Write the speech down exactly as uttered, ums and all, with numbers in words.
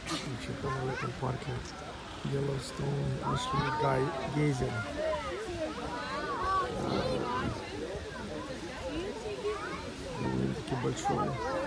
Вообще-то в этом парке Yellowstone нашли гейзер. Довольно-таки большой.